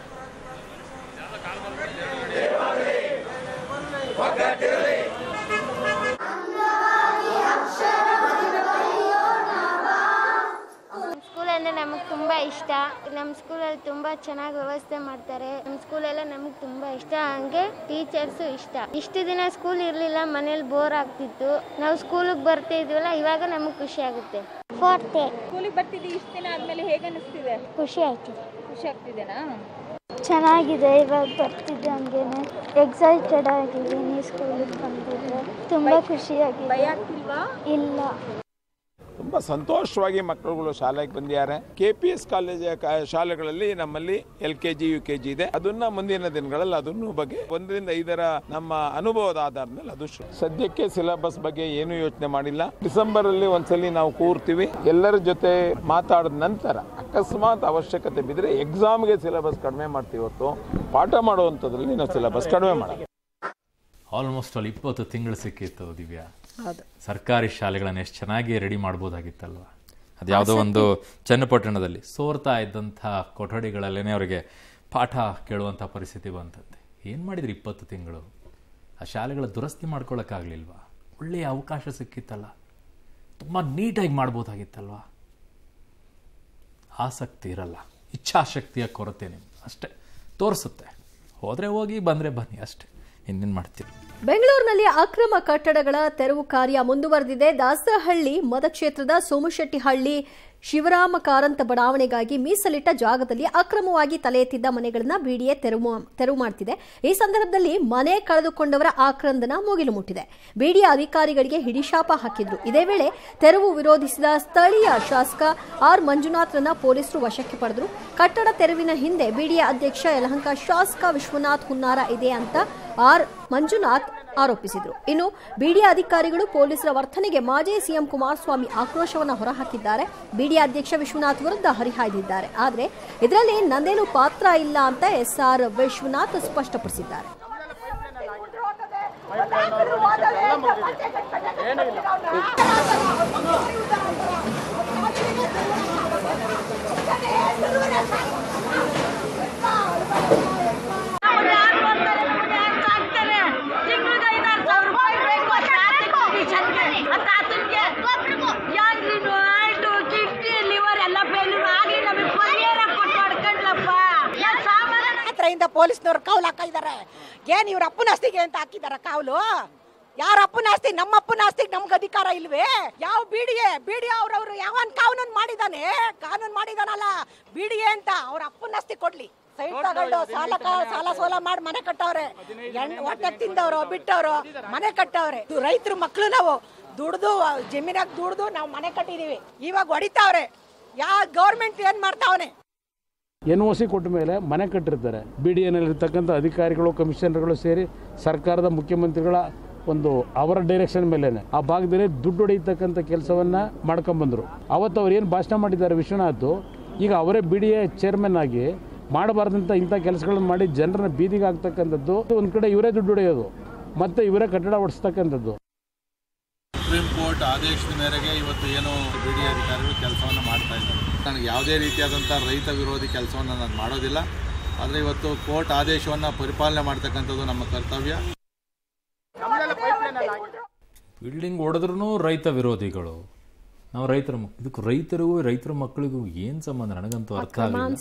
ಸ್ಕೂಲ್ ಅಂದರೆ ನಮಗೆ ತುಂಬ ಇಷ್ಟ. ನಮ್ಮ ಸ್ಕೂಲಲ್ಲಿ ತುಂಬ ಚೆನ್ನಾಗಿ ವ್ಯವಸ್ಥೆ ಮಾಡ್ತಾರೆ. ನಮ್ಮ ಸ್ಕೂಲೆಲ್ಲ ನಮಗೆ ತುಂಬ ಇಷ್ಟ. ಹಂಗೆ ಟೀಚರ್ಸು ಇಷ್ಟ. ಇಷ್ಟು ದಿನ ಸ್ಕೂಲ್ ಇರಲಿಲ್ಲ, ಮನೇಲಿ ಬೋರ್ ಆಗ್ತಿತ್ತು. ನಾವು ಸ್ಕೂಲಿಗೆ ಬರ್ತಿದ್ವಲ್ಲ, ಇವಾಗ ನಮಗೆ ಖುಷಿ ಆಗುತ್ತೆ. ಫೋರ್ತ್ ಸ್ಕೂಲಿಗೆ ಬರ್ತಿದ್ವಿ, ಇಷ್ಟು ದಿನ ಆದಮೇಲೆ ಹೇಗೆ ಅನಿಸ್ತಿದೆ? ಖುಷಿ ಆಯ್ತಿದೆ. ಖುಷಿ ಆಗ್ತಿದೆನಾ? ಚೆನ್ನಾಗಿದೆ. ಇವಾಗ ಬರ್ತಿದ್ದೆ ಹಂಗೇನೆ ಎಕ್ಸೈಟೆಡ್ ಆಗಿದ್ದೀನಿ. ಸ್ಕೂಲಿಗೆ ಬಂದಿದ್ದೆ ತುಂಬ ಖುಷಿಯಾಗಿದೆ. ಭಯ ಆಗ್ತಿಲ್ವಾ? ಇಲ್ಲ. ತುಂಬ ಸಂತೋಷವಾಗಿ ಮಕ್ಕಳುಗಳು ಶಾಲೆಗೆ ಬಂದಿದ್ದಾರೆ. ಕೆ ಪಿ ಎಸ್ ಕಾಲೇಜ್ ಶಾಲೆಗಳಲ್ಲಿ ನಮ್ಮಲ್ಲಿ L K G U K G ಇದೆ. ಅದನ್ನ ಮುಂದಿನ ದಿನಗಳಲ್ಲಿ ಅದನ್ನು ಬಗ್ಗೆ ಒಂದರಿಂದ ಐದರ ನಮ್ಮ ಅನುಭವದ ಆಧಾರದ ಮೇಲೆ ಅದು ಸದ್ಯಕ್ಕೆ ಸಿಲೆಬಸ್ ಬಗ್ಗೆ ಏನು ಯೋಚನೆ ಮಾಡಿಲ್ಲ. ಡಿಸೆಂಬರ್ ಅಲ್ಲಿ ಒಂದ್ಸಲಿ ನಾವು ಕೂರ್ತೀವಿ, ಎಲ್ಲರ ಜೊತೆ ಮಾತಾಡಿದ ನಂತರ ಅಕಸ್ಮಾತ್ ಅವಶ್ಯಕತೆ ಬಿದ್ದರೆ ಎಕ್ಸಾಮ್ಗೆ ಸಿಲೆಬಸ್ ಕಡಿಮೆ ಮಾಡ್ತೀವಿ ಹೊತ್ತು ಪಾಠ ಮಾಡುವಂಥದ್ರಲ್ಲಿ ನಾವು ಸಿಲೆಬಸ್ ಕಡಿಮೆ ಮಾಡೋದು. ಆಲ್ಮೋಸ್ಟ್ ಅಲ್ಲಿ ಇಪ್ಪತ್ತು ತಿಂಗಳು ಸಿಕ್ಕಿತ್ತು ದಿವ್ಯಾ. ಸರ್ಕಾರಿ ಶಾಲೆಗಳನ್ನು ಎಷ್ಟು ಚೆನ್ನಾಗಿ ರೆಡಿ ಮಾಡ್ಬೋದಾಗಿತ್ತಲ್ವ. ಅದ್ಯಾವುದೋ ಒಂದು ಚನ್ನಪಟ್ಟಣದಲ್ಲಿ ಸೋರ್ತಾ ಇದ್ದಂಥ ಕೊಠಡಿಗಳಲ್ಲೇ ಅವರಿಗೆ ಪಾಠ ಕೇಳುವಂಥ ಪರಿಸ್ಥಿತಿ ಬಂತಂತೆ. ಏನು ಮಾಡಿದ್ರಿ ಇಪ್ಪತ್ತು ತಿಂಗಳು? ಆ ಶಾಲೆಗಳ ದುರಸ್ತಿ ಮಾಡ್ಕೊಳ್ಳೋಕ್ಕಾಗಲಿಲ್ವಾ? ಒಳ್ಳೆಯ ಅವಕಾಶ ಸಿಕ್ಕಿತ್ತಲ್ಲ, ತುಂಬ ನೀಟಾಗಿ ಮಾಡ್ಬೋದಾಗಿತ್ತಲ್ವ. ಆಸಕ್ತಿ ಇರಲ್ಲ, ಇಚ್ಛಾಶಕ್ತಿಯ ಕೊರತೆ ನಿಮ್ಗೆ ಅಷ್ಟೇ ತೋರಿಸುತ್ತೆ. ಹೋದರೆ ಹೋಗಿ, ಬಂದರೆ ಬನ್ನಿ ಅಷ್ಟೇ, ಇನ್ನೇನು ಮಾಡ್ತೀವಿ. ಬೆಂಗಳೂರಿನಲ್ಲಿ ಅಕ್ರಮ ಕಟ್ಟಡಗಳ ತೆರವು ಕಾರ್ಯ ಮುಂದುವರೆದಿದೆ. ದಾಸರಹಳ್ಳಿ ಮತಕ್ಷೇತ್ರದ ಸೋಮಶೆಟ್ಟಿಹಳ್ಳಿ ಶಿವರಾಮ ಕಾರಂತ ಬಡಾವಣೆಗಾಗಿ ಮೀಸಲಿಟ್ಟ ಜಾಗದಲ್ಲಿ ಅಕ್ರಮವಾಗಿ ತಲೆ ಎತ್ತಿದ್ದ ಮನೆಗಳನ್ನು ಬಿಡಿಎ ತೆರವು ತೆರವು ಮಾಡ್ತಿದೆ. ಈ ಸಂದರ್ಭದಲ್ಲಿ ಮನೆ ಕಳೆದುಕೊಂಡವರ ಆಕ್ರಂದನ ಮುಗಿಲು ಮುಟ್ಟಿದೆ. ಬಿಡಿಎ ಅಧಿಕಾರಿಗಳಿಗೆ ಹಿಡಿಶಾಪ ಹಾಕಿದ್ರು. ಇದೇ ವೇಳೆ ತೆರವು ವಿರೋಧಿಸಿದ ಸ್ಥಳೀಯ ಶಾಸಕ ಆರ್ ಮಂಜುನಾಥ್ರನ್ನ ಪೊಲೀಸರು ವಶಕ್ಕೆ ಪಡೆದರು. ಕಟ್ಟಡ ತೆರವಿನ ಹಿಂದೆ ಬಿಡಿಎ ಅಧ್ಯಕ್ಷ ಯಲಹಂಕ ಶಾಸಕ ವಿಶ್ವನಾಥ್ ಹುನ್ನಾರ ಇದೆ ಅಂತ ಆರ್ ಮಂಜುನಾಥ್ ಆರೋಪಿಸಿದರು. ಇನ್ನು ಬಿಡಿಎ ಅಧಿಕಾರಿಗಳು ಪೊಲೀಸರ ವರ್ತನೆಗೆ ಮಾಜಿ ಸಿಎಂ ಕುಮಾರಸ್ವಾಮಿ ಆಕ್ರೋಶವನ್ನು ಹೊರಹಾಕಿದ್ದಾರೆ. ಬಿಡಿಎ ಅಧ್ಯಕ್ಷ ವಿಶ್ವನಾಥ್ ವಿರುದ್ಧ ಹರಿಹಾಯ್ದಿದ್ದಾರೆ. ಆದರೆ ಇದರಲ್ಲಿ ನಂದೇನು ಪಾತ್ರ ಇಲ್ಲ ಅಂತ ಎಸ್ ಆರ್ ವಿಶ್ವನಾಥ್ ಸ್ಪಷ್ಟಪಡಿಸಿದ್ದಾರೆ. ಪೊಲೀಸ್ನವ್ರು ಕಾವಲು ಹಾಕ ಇದಾರೆ. ಏನ್ ಇವ್ರ ಅಪ್ಪನ ಆಸ್ತಿಗೆ ಅಂತ ಹಾಕಿದಾರ ಕಾವಲು? ಯಾರ ಅಪ್ಪನ ಆಸ್ತಿ? ನಮ್ಮ ಅಪ್ಪನ ಆಸ್ತಿಗೆ ನಮ್ಗೆ ಅಧಿಕಾರ ಇಲ್ವೇ? ಯಾವ ಬಿಡಿಎ ಬಿಡಿಎ ಅವ್ರವ್ರು ಯಾವನ್ ಕಾನೂನು ಮಾಡಿದಾನೆ? ಕಾನೂನು ಮಾಡಿದಾನಲ್ಲ ಬಿಡಿಎ ಅಂತ. ಅವ್ರ ಅಪ್ಪನ ಆಸ್ತಿ ಕೊಡ್ಲಿ. ಸೈಟ್ ತಗೊಂಡು ಸಾಲ ಸಾಲ ಸೋಲ ಮಾಡಿ ಮನೆ ಕಟ್ಟವ್ರೆ. ಹೊಟ್ಟೆ ತಿಂದವ್ರು ಬಿಟ್ಟವ್ರು ಮನೆ ಕಟ್ಟವ್ರೆ. ರೈತರು ಮಕ್ಳು ನಾವು ದುಡ್ದು ಜಮೀನಾಗ ದುಡ್ದು ನಾವು ಮನೆ ಕಟ್ಟಿದೀವಿ. ಇವಾಗ ಹೊಡಿತಾವ್ರೆ. ಯಾವ ಗೌರ್ಮೆಂಟ್ ಏನ್ ಮಾಡ್ತಾವನೆ? ಎನ್ ಒ ಸಿ ಕೊಟ್ಟ ಮೇಲೆ ಮನೆ ಕಟ್ಟಿರ್ತಾರೆ. ಬಿ ಡಿ ಎನಲ್ಲಿರ್ತಕ್ಕಂಥ ಅಧಿಕಾರಿಗಳು, ಕಮಿಷನರ್ಗಳು ಸೇರಿ ಸರ್ಕಾರದ ಮುಖ್ಯಮಂತ್ರಿಗಳ ಒಂದು ಅವರ ಡೈರೆಕ್ಷನ್ ಮೇಲೆ ಆ ಭಾಗದಲ್ಲಿ ದುಡ್ಡು ಹೊಡೆಯತಕ್ಕಂಥ ಕೆಲಸವನ್ನ ಮಾಡ್ಕೊಂಡ್ಬಂದರು. ಅವತ್ತು ಅವ್ರು ಏನು ಭಾಷಣ ಮಾಡಿದ್ದಾರೆ ವಿಶ್ವನಾಥ್, ಈಗ ಅವರೇ ಬಿ ಡಿ ಎ ಚೇರ್ಮನ್ ಆಗಿ ಮಾಡಬಾರ್ದಂಥ ಇಂಥ ಕೆಲಸಗಳನ್ನು ಮಾಡಿ ಜನರನ್ನ ಬೀದಿಗೆ ಹಾಕ್ತಕ್ಕಂಥದ್ದು. ಒಂದು ಕಡೆ ಇವರೇ ದುಡ್ಡು ಹೊಡೆಯೋದು, ಮತ್ತು ಇವರೇ ಕಟ್ಟಡ ಓಡಿಸ್ತಕ್ಕಂಥದ್ದು. ಸುಪ್ರೀಂ ಕೋರ್ಟ್ ಆದೇಶದ ಮೇರೆಗೆ ಇವತ್ತು ಏನು ಬಿ ಡಿ ಅಧಿಕಾರಿಗಳು ಕೆಲಸವನ್ನು ಮಾಡ್ತಾ ಇದ್ದಾರೆ. ನನಗೆ ಯಾವುದೇ ರೀತಿಯಾದಂಥ ರೈತ ವಿರೋಧಿ ಕೆಲಸವನ್ನು ನಾನು ಮಾಡೋದಿಲ್ಲ. ಆದರೆ ಇವತ್ತು ಕೋರ್ಟ್ ಆದೇಶವನ್ನು ಪರಿಪಾಲನೆ ಮಾಡ್ತಕ್ಕಂಥದ್ದು ನಮ್ಮ ಕರ್ತವ್ಯ. ಬಿಲ್ಡಿಂಗ್ ಹೊಡೆದ್ರೂ ರೈತ ವಿರೋಧಿಗಳು, ನಾವು ರೈತರ ಇದಕ್ಕೆ ರೈತರಿಗೂ ರೈತರ ಮಕ್ಕಳಿಗೂ ಏನ್ ಸಂಬಂಧ ನನಗಂತೂ ಅರ್ಥ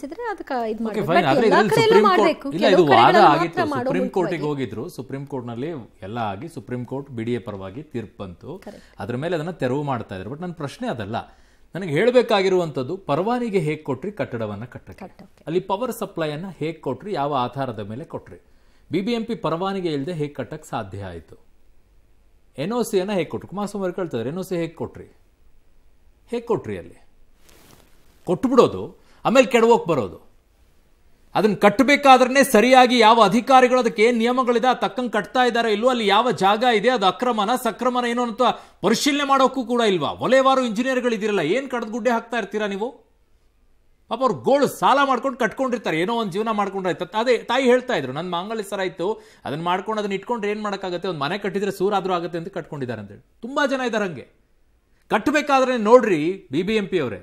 ಇಲ್ಲ. ಇದು ವಾದ ಆಗಿತ್ತು, ಸುಪ್ರೀಂ ಕೋರ್ಟಿಗೆ ಹೋಗಿದ್ರು, ಸುಪ್ರೀಂ ಕೋರ್ಟ್ ನಲ್ಲಿ ಎಲ್ಲ ಆಗಿ ಸುಪ್ರೀಂ ಕೋರ್ಟ್ ಬಿಡಿಎ ಪರವಾಗಿ ತೀರ್ಪು ಬಂತು, ಅದ್ರ ಮೇಲೆ ಅದನ್ನ ತೆರವು ಮಾಡ್ತಾ ಇದ್ರು. ಬಟ್ ನನ್ನ ಪ್ರಶ್ನೆ ಅದಲ್ಲ, ನನಗೆ ಹೇಳಬೇಕಾಗಿರುವಂತದ್ದು ಪರವಾನಿಗೆ ಹೇಗೆ ಕೊಟ್ರಿ ಕಟ್ಟಡವನ್ನ ಕಟ್ಟಕ್ಕೆ, ಅಲ್ಲಿ ಪವರ್ ಸಪ್ಲೈ ಅನ್ನ ಹೇಗೆ ಕೊಟ್ರಿ, ಯಾವ ಆಧಾರದ ಮೇಲೆ ಕೊಟ್ರಿ, ಬಿಬಿಎಂಪಿ ಪರವಾನಿಗೆ ಇಲ್ಲದೆ ಹೇಗೆ ಕಟ್ಟಕ್ಕೆ ಸಾಧ್ಯ ಆಯಿತು, ಎನ್ ಒ ಸಿ ಅನ್ನ ಹೇಗೆ ಕೊಟ್ರು, ಕುಮಾರಸ್ವಾಮಿ ಅವರು ಕೇಳ್ತಾರೆ ಎನ್ ಒ ಸಿ ಹೇಗೆ ಕೊಟ್ರಿ ಹೇಗೆ ಕೊಟ್ರಿ ಅಲ್ಲಿ ಕೊಟ್ಟು ಬಿಡೋದು, ಆಮೇಲೆ ಕೆಡವೋಕೆ ಬರೋದು. ಅದನ್ನ ಕಟ್ಟಬೇಕಾದ್ರೆ ಸರಿಯಾಗಿ ಯಾವ ಅಧಿಕಾರಿಗಳು ಅದಕ್ಕೆ ಏನು ನಿಯಮಗಳಿದೆ ಆ ತಕ್ಕಂಗೆ ಕಟ್ತಾ ಇದ್ದಾರೆ ಇಲ್ವೋ, ಅಲ್ಲಿ ಯಾವ ಜಾಗ ಇದೆ ಅದು ಅಕ್ರಮನ ಸಕ್ರಮನ ಏನೋ ಅಂತ ಪರಿಶೀಲನೆ ಮಾಡೋಕ್ಕೂ ಕೂಡ ಇಲ್ವಾ. ವಲಯವಾರು ಇಂಜಿನಿಯರ್ಗಳಿದಿರಲ್ಲ, ಏನು ಕಡ್ದು ಗುಡ್ಡೆ ಹಾಕ್ತಾ ಇರ್ತೀರಾ ನೀವು? ಪಾಪ ಅವ್ರು ಗೋಳು ಸಾಲ ಮಾಡ್ಕೊಂಡು ಕಟ್ಕೊಂಡಿರ್ತಾರೆ, ಏನೋ ಒಂದು ಜೀವನ ಮಾಡ್ಕೊಂಡ್ರಾಯ್ತು. ಅದೇ ತಾಯಿ ಹೇಳ್ತಾ ಇದ್ರು, ನನ್ನ ಮಾಂಗಲ್ಯ ಸರ ಆಯ್ತು, ಅದನ್ನ ಮಾಡ್ಕೊಂಡು ಅದನ್ನ ಇಟ್ಕೊಂಡ್ರೆ ಏನು ಮಾಡೋಕ್ಕಾಗತ್ತೆ, ಒಂದು ಮನೆ ಕಟ್ಟಿದ್ರೆ ಸೂರಾದ್ರೂ ಆಗುತ್ತೆ ಅಂತ ಕಟ್ಕೊಂಡಿದ್ದಾರೆ ಅಂತೇಳಿ ತುಂಬಾ ಜನ ಇದ್ದಾರೆ. ಹಂಗೆ ಕಟ್ಟಬೇಕಾದ್ರೆ ನೋಡ್ರಿ ಬಿ ಬಿ ಎಂ ಪಿ ಅವರೇ,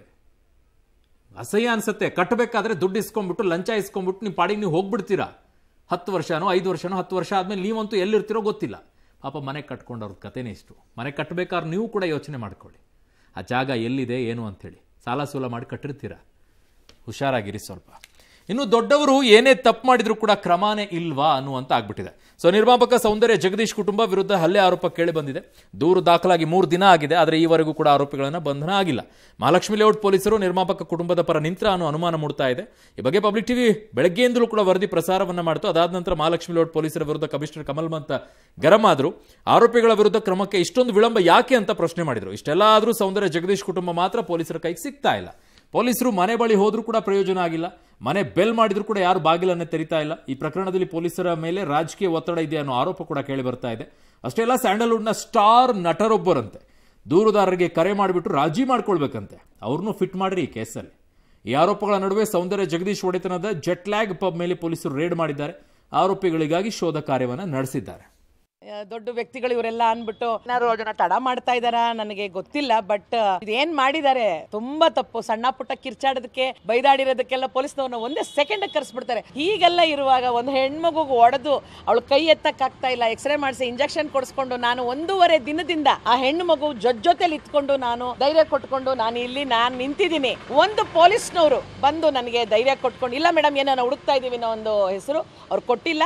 ಅಸಹ್ಯ ಅನ್ಸುತ್ತೆ. ಕಟ್ಟಬೇಕಾದ್ರೆ ದುಡ್ಡು ಇಸ್ಕೊಂಡ್ಬಿಟ್ಟು ಲಂಚ ಇಸ್ಕೊಂಡ್ಬಿಟ್ಟು ನೀವು ಪಾಡಿಗೆ ನೀವು ಹೋಗ್ಬಿಡ್ತೀರಾ. ಹತ್ತು ವರ್ಷನೋ ಐದು ವರ್ಷನೋ ಹತ್ತು ವರ್ಷ ಆದ್ಮೇಲೆ ನೀವಂತೂ ಎಲ್ಲಿರ್ತೀರೋ ಗೊತ್ತಿಲ್ಲ. ಪಾಪ ಮನೆ ಕಟ್ಕೊಂಡವ್ರ ಕಥೆನೇ ಇಷ್ಟು. ಮನೆ ಕಟ್ಟಬೇಕಾದ್ರೆ ನೀವು ಕೂಡ ಯೋಚನೆ ಮಾಡ್ಕೊಳ್ಳಿ, ಆ ಜಾಗ ಎಲ್ಲಿದೆ ಏನು ಅಂಥೇಳಿ. ಸಾಲ ಸೂಲ ಮಾಡಿ ಕಟ್ಟಿರ್ತೀರಾ, ಹುಷಾರಾಗಿರಿ ಸ್ವಲ್ಪ. ಇನ್ನು ದೊಡ್ಡವರು ಏನೇ ತಪ್ಪು ಮಾಡಿದ್ರು ಕೂಡ ಕ್ರಮನೇ ಇಲ್ವಾ ಅನ್ನುವಂತ ಆಗ್ಬಿಟ್ಟಿದೆ. ಸೊ ನಿರ್ಮಾಪಕ ಸೌಂದರ್ಯ ಜಗದೀಶ್ ಕುಟುಂಬ ವಿರುದ್ಧ ಹಲ್ಲೆ ಆರೋಪ ಕೇಳಿ ಬಂದಿದೆ. ದೂರು ದಾಖಲಾಗಿ ಮೂರು ದಿನ ಆಗಿದೆ, ಆದರೆ ಈವರೆಗೂ ಕೂಡ ಆರೋಪಿಗಳನ್ನ ಬಂಧನ ಆಗಿಲ್ಲ. ಮಹಾಲಕ್ಷ್ಮಿ ಲೇಔಟ್ ಪೊಲೀಸರು ನಿರ್ಮಾಪಕ ಕುಟುಂಬದ ಪರ ನಿಂತ್ರ ಅನ್ನೋ ಅನುಮಾನ ಮೂಡ್ತಾ ಇದೆ. ಈ ಬಗ್ಗೆ ಪಬ್ಲಿಕ್ ಟಿವಿ ಬೆಳಗ್ಗೆಯಿಂದಲೂ ಕೂಡ ವರದಿ ಪ್ರಸಾರವನ್ನ ಮಾಡಿತು. ಅದಾದ ನಂತರ ಮಹಾಲಕ್ಷ್ಮಿ ಲೇಔಟ್ ಪೊಲೀಸರ ವಿರುದ್ಧ ಕಮಿಷನರ್ ಕಮಲ್ ಮಂತ್ ಗರಂ ಆದ್ರು. ಆರೋಪಿಗಳ ವಿರುದ್ಧ ಕ್ರಮಕ್ಕೆ ಇಷ್ಟೊಂದು ವಿಳಂಬ ಯಾಕೆ ಅಂತ ಪ್ರಶ್ನೆ ಮಾಡಿದ್ರು. ಇಷ್ಟೆಲ್ಲ ಆದ್ರೂ ಸೌಂದರ್ಯ ಜಗದೀಶ್ ಕುಟುಂಬ ಮಾತ್ರ ಪೊಲೀಸರ ಕೈಗೆ ಸಿಗ್ತಾ ಇಲ್ಲ. ಪೊಲೀಸರು ಮನೆ ಬಳಿ ಹೋದ್ರೂ ಕೂಡ ಪ್ರಯೋಜನ ಆಗಿಲ್ಲ, ಮನೆ ಬೆಲ್ ಮಾಡಿದ್ರು ಕೂಡ ಯಾರು ಬಾಗಿಲನ್ನೇ ತೆರಿತಾ ಇಲ್ಲ. ಈ ಪ್ರಕರಣದಲ್ಲಿ ಪೊಲೀಸರ ಮೇಲೆ ರಾಜಕೀಯ ಒತ್ತಡ ಇದೆ ಅನ್ನೋ ಆರೋಪ ಕೂಡ ಕೇಳಿ ಬರ್ತಾ ಇದೆ. ಅಷ್ಟೇ ಅಲ್ಲ, ಸ್ಯಾಂಡಲ್ವುಡ್ನ ಸ್ಟಾರ್ ನಟರೊಬ್ಬರಂತೆ ದೂರುದಾರರಿಗೆ ಕರೆ ಮಾಡಿಬಿಟ್ಟು ರಾಜಿ ಮಾಡ್ಕೊಳ್ಬೇಕಂತೆ, ಅವ್ರನ್ನೂ ಫಿಟ್ ಮಾಡ್ರಿ ಈ ಕೇಸಲ್ಲಿ. ಈ ಆರೋಪಗಳ ನಡುವೆ ಸೌಂದರ್ಯ ಜಗದೀಶ್ ಒಡೆತನದ ಜೆಟ್ಲ್ಯಾಗ್ ಪಬ್ ಮೇಲೆ ಪೊಲೀಸರು ರೇಡ್ ಮಾಡಿದ್ದಾರೆ. ಆರೋಪಿಗಳಿಗಾಗಿ ಶೋಧ ಕಾರ್ಯವನ್ನು ನಡೆಸಿದ್ದಾರೆ. ದೊಡ್ಡ ವ್ಯಕ್ತಿಗಳು ಇವರೆಲ್ಲ ಅನ್ಬಿಟ್ಟು ಏನಾದ್ರು ಜನ ತಡ ಮಾಡ್ತಾ ಇದಾರ ನನಗೆ ಗೊತ್ತಿಲ್ಲ. ಬಟ್ ಇದೇನ್ ಮಾಡಿದ್ದಾರೆ ತುಂಬಾ ತಪ್ಪು. ಸಣ್ಣ ಪುಟ್ಟ ಕಿರ್ಚಾಡೋದಕ್ಕೆ ಬೈದಾಡಿರೋದಕ್ಕೆಲ್ಲ ಪೊಲೀಸ್ನವ್ರನ್ನ ಒಂದೇ ಸೆಕೆಂಡ್ ಕರ್ಸ್ಬಿಡ್ತಾರೆ. ಹೀಗೆಲ್ಲ ಇರುವಾಗ ಒಂದು ಹೆಣ್ಮಗು ಒಡೆದು ಅವಳು ಕೈ ಎತ್ತಕ್ ಆಗ್ತಾ ಇಲ್ಲ, ಎಕ್ಸ್ರೇ ಮಾಡಿಸಿ ಇಂಜೆಕ್ಷನ್ ಕೊಡಿಸ್ಕೊಂಡು ನಾನು ಒಂದೂವರೆ ದಿನದಿಂದ ಆ ಹೆಣ್ಣು ಮಗು ಜೊತೆಲಿ ಇತ್ಕೊಂಡು ನಾನು ಧೈರ್ಯ ಕೊಟ್ಕೊಂಡು ನಾನು ಇಲ್ಲಿ ನಾನು ನಿಂತಿದ್ದೀನಿ. ಒಂದು ಪೊಲೀಸ್ನವರು ಬಂದು ನನಗೆ ಧೈರ್ಯ ಕೊಟ್ಕೊಂಡು ಇಲ್ಲ ಮೇಡಮ್ ಏನೋ ನಾವು ಹುಡುಕ್ತಾ ಇದೀವಿ ಅನ್ನೋ ಒಂದು ಹೆಸರು ಅವ್ರು ಕೊಟ್ಟಿಲ್ಲ.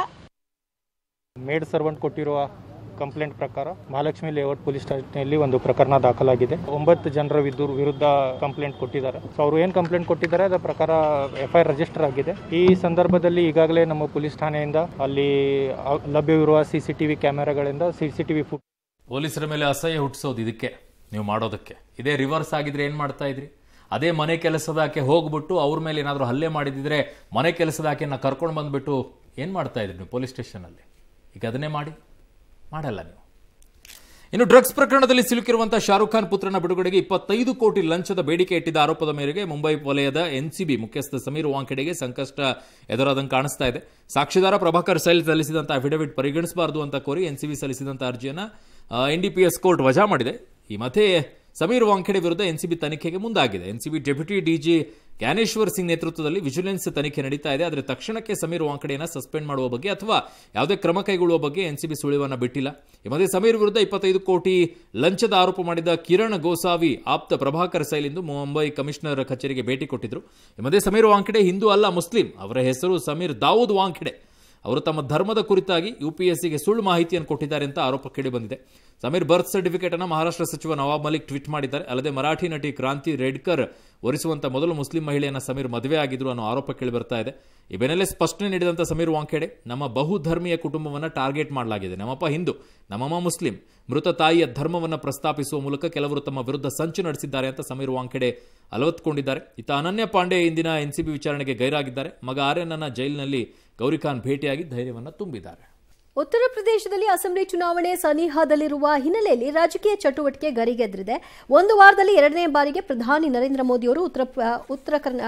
ಮೇಡ್ ಸರ್ವೆಂಟ್ ಕೊಟ್ಟಿರುವ ಕಂಪ್ಲೇಂಟ್ ಪ್ರಕಾರ ಮಹಾಲಕ್ಷ್ಮಿ ಲೇಔಟ್ ಪೊಲೀಸ್ ಸ್ಟೇಷನ್ನಲ್ಲಿ ಒಂದು ಪ್ರಕರಣ ದಾಖಲಾಗಿದೆ. ಒಂಬತ್ತು ಜನರ ವಿರುದ್ಧ ಕಂಪ್ಲೇಂಟ್ ಕೊಟ್ಟಿದ್ದಾರೆ. ಸೊ ಅವರು ಏನು ಕಂಪ್ಲೇಂಟ್ ಕೊಟ್ಟಿದ್ದಾರೆ ಅದರ ಪ್ರಕಾರ ಎಫ್ ಐ ಆರ್ ರಿಜಿಸ್ಟರ್ ಆಗಿದೆ. ಈ ಸಂದರ್ಭದಲ್ಲಿ ಈಗಾಗಲೇ ನಮ್ಮ ಪೊಲೀಸ್ ಠಾಣೆಯಿಂದ ಅಲ್ಲಿ ಲಭ್ಯವಿರುವ ಸಿ ಸಿ ಟಿ ವಿ ಕ್ಯಾಮೆರಾಗಳಿಂದ C C T V foot ಪೊಲೀಸರ ಮೇಲೆ ಅಸಹ್ಯ ಹುಟ್ಟಿಸೋದು ಇದಕ್ಕೆ ನೀವು ಮಾಡೋದಕ್ಕೆ. ಇದೇ ರಿವರ್ಸ್ ಆಗಿದ್ರೆ ಏನು ಮಾಡ್ತಾ ಇದ್ರಿ? ಅದೇ ಮನೆ ಕೆಲಸದಾಕೆ ಹೋಗ್ಬಿಟ್ಟು ಅವ್ರ ಮೇಲೆ ಏನಾದರೂ ಹಲ್ಲೆ ಮಾಡಿದಿದ್ರೆ ಮನೆ ಕೆಲಸದಾಕೆನ ಕರ್ಕೊಂಡು ಬಂದ್ಬಿಟ್ಟು ಏನು ಮಾಡ್ತಾ ಇದ್ರಿ ನೀವು ಪೊಲೀಸ್ ಸ್ಟೇಷನಲ್ಲಿ? ಈಗ ಅದನ್ನೇ ಮಾಡಿ ಮಾಡಲ್ಲ ನೀವು. ಇನ್ನು ಡ್ರಗ್ಸ್ ಪ್ರಕರಣದಲ್ಲಿ ಸಿಲುಕಿರುವಂತಹ ಶಾರುಖ್ ಖಾನ್ ಪುತ್ರನ ಬಿಡುಗಡೆಗೆ ಇಪ್ಪತ್ತೈದು ಕೋಟಿ ಲಂಚದ ಬೇಡಿಕೆ ಇಟ್ಟಿದ್ದ ಆರೋಪದ ಮೇರೆಗೆ ಮುಂಬೈ ವಲಯದ ಎನ್ಸಿಬಿ ಮುಖ್ಯಸ್ಥ ಸಮೀರ್ ವಾಂಖೆಡೆಗೆ ಸಂಕಷ್ಟ ಎದುರಾದಂಗೆ ಕಾಣಿಸ್ತಾ ಇದೆ. ಸಾಕ್ಷಿದಾರ ಪ್ರಭಾಕರ್ ಸೈಲ್ ಸಲ್ಲಿಸಿದಂತಹ ಅಫಿಡವಿಟ್ ಪರಿಗಣಿಸಬಾರದು ಅಂತ ಕೋರಿ ಎನ್ಸಿಬಿ ಸಲ್ಲಿಸಿದಂತಹ ಅರ್ಜಿಯನ್ನು ಎನ್ಡಿಪಿಎಸ್ ಕೋರ್ಟ್ ವಜಾ ಮಾಡಿದೆ. ಈ ಮತ್ತೆ ಸಮೀರ್ ವಾಂಖೆಡೆ ವಿರುದ್ಧ ಎನ್ಸಿಬಿ ತನಿಖೆಗೆ ಮುಂದಾಗಿದೆ. NCB deputy DG Gyaneshwar Singh ನೇತೃತ್ವದಲ್ಲಿ ವಿಜಿಲೆನ್ಸ್ ತನಿಖೆ ನಡೀತಾ ಇದೆ. ಆದರೆ ತಕ್ಷಣಕ್ಕೆ ಸಮೀರ್ ವಾಂಖೆಡೆಯನ್ನು ಸಸ್ಪೆಂಡ್ ಮಾಡುವ ಬಗ್ಗೆ ಅಥವಾ ಯಾವುದೇ ಕ್ರಮ ಕೈಗೊಳ್ಳುವ ಬಗ್ಗೆ ಎನ್ಸಿಬಿ ಸುಳಿವನ್ನ ಬಿಟ್ಟಿಲ್ಲ. ಈ ಮಧ್ಯೆ ಸಮೀರ್ ವಿರುದ್ಧ ಇಪ್ಪತ್ತೈದು ಕೋಟಿ ಲಂಚದ ಆರೋಪ ಮಾಡಿದ ಕಿರಣ್ ಗೋಸಾವಿ ಆಪ್ತ ಪ್ರಭಾಕರ್ ಸೈಲ್ ಇಂದು ಮುಂಬೈ ಕಮಿಷನರ್ ಕಚೇರಿಗೆ ಭೇಟಿ ಕೊಟ್ಟಿದ್ರು. ಈ ಮಧ್ಯೆ ಸಮೀರ್ ವಾಂಖೆಡೆ ಹಿಂದೂ ಅಲ್ಲ ಮುಸ್ಲಿಂ. ಅವರ ಹೆಸರು ಸಮೀರ್ ದಾವೂದ್ ವಾಂಖೆಡೆ. ಅವರು ತಮ್ಮ ಧರ್ಮದ ಕುರಿತಾಗಿ ಯುಪಿಎಸ್ಸಿಗೆ ಸುಳ್ಳು ಮಾಹಿತಿಯನ್ನು ಕೊಟ್ಟಿದ್ದಾರೆ ಅಂತ ಆರೋಪ ಕೇಳಿ ಬಂದಿದೆ. ಸಮೀರ್ ಬರ್ತ್ ಸರ್ಟಿಫಿಕೇಟ್ ಅನ್ನು ಮಹಾರಾಷ್ಟ್ರ ಸಚಿವ ನವಾಬ್ ಮಲಿಕ್ ಟ್ವೀಟ್ ಮಾಡಿದ್ದಾರೆ. ಅಲ್ಲದೆ ಮರಾಠಿ ನಟಿ ಕ್ರಾಂತಿ ರೇಡ್ಕರ್ ವರಿಸುವಂತ ಮೊದಲು ಮುಸ್ಲಿಂ ಮಹಿಳೆಯನ್ನ ಸಮೀರ್ ಮದುವೆ ಆಗಿದ್ರು ಅನ್ನೋ ಆರೋಪ ಕೇಳಿ ಬರ್ತಾ ಇದೆ. ಈ ಬೆನ್ನಲ್ಲೇ ಸ್ಪಷ್ಟನೆ ನೀಡಿದಂತ ಸಮೀರ್ ವಾಂಖೆಡೆ, ನಮ್ಮ ಬಹುಧರ್ಮೀಯ ಕುಟುಂಬವನ್ನು ಟಾರ್ಗೆಟ್ ಮಾಡಲಾಗಿದೆ. ನಮ್ಮಪ್ಪ ಹಿಂದೂ, ನಮ್ಮಮ್ಮ ಮುಸ್ಲಿಂ. ಮೃತ ತಾಯಿಯ ಧರ್ಮವನ್ನು ಪ್ರಸ್ತಾಪಿಸುವ ಮೂಲಕ ಕೆಲವರು ತಮ್ಮ ವಿರುದ್ಧ ಸಂಚು ನಡೆಸಿದ್ದಾರೆ ಅಂತ ಸಮೀರ್ ವಾಂಖೆಡೆ ಅಲವತ್ಕೊಂಡಿದ್ದಾರೆ. ಇತ್ತ ಅನನ್ಯ ಪಾಂಡೆ ಇಂದಿನ ಎನ್ಸಿಬಿ ವಿಚಾರಣೆಗೆ ಗೈರಾಗಿದ್ದಾರೆ. ಮಗ ಆರ್ಯನನ್ನ ಜೈಲಿನಲ್ಲಿ ಗೌರಿಖಾನ್ ಭೇಟಿಯಾಗಿ ಧೈರ್ಯವನ್ನು ತುಂಬಿದ್ದಾರೆ. ಉತ್ತರ ಪ್ರದೇಶದಲ್ಲಿ ಅಸೆಂಬ್ಲಿ ಚುನಾವಣೆ ಸನಿಹದಲ್ಲಿರುವ ಹಿನ್ನೆಲೆಯಲ್ಲಿ ರಾಜಕೀಯ ಚಟುವಟಿಕೆ ಗರಿಗೆದರಿದೆ. ಒಂದು ವಾರದಲ್ಲಿ ಎರಡನೇ ಬಾರಿಗೆ ಪ್ರಧಾನಿ ನರೇಂದ್ರ ಮೋದಿ ಅವರು ಉತ್ತರ ಉತ್ತರ